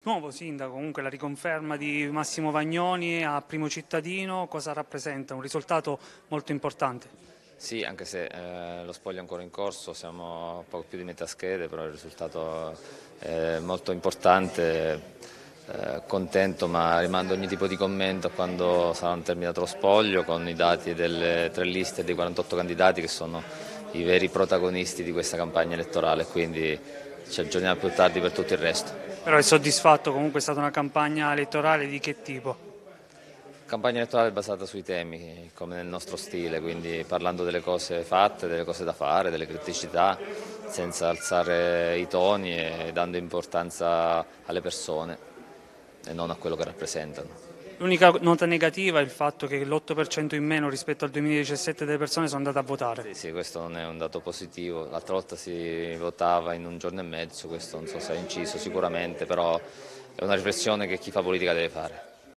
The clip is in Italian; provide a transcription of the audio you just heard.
Nuovo sindaco, comunque la riconferma di Massimo Vagnoni a primo cittadino, cosa rappresenta? Un risultato molto importante. Sì, anche se lo spoglio è ancora in corso, siamo a poco più di metà schede, però il risultato è molto importante, contento, ma rimando ogni tipo di commento quando sarà terminato lo spoglio con i dati delle 3 liste e dei 48 candidati che sono i veri protagonisti di questa campagna elettorale, quindi ci aggiorniamo più tardi per tutto il resto. Però è soddisfatto, comunque è stata una campagna elettorale di che tipo? Campagna elettorale basata sui temi, come nel nostro stile, quindi parlando delle cose fatte, delle cose da fare, delle criticità, senza alzare i toni e dando importanza alle persone e non a quello che rappresentano. L'unica nota negativa è il fatto che l'8% in meno rispetto al 2017 delle persone sono andate a votare. Sì, sì, questo non è un dato positivo, l'altra volta si votava in un giorno e mezzo, questo non so se ha inciso sicuramente, però è una riflessione che chi fa politica deve fare.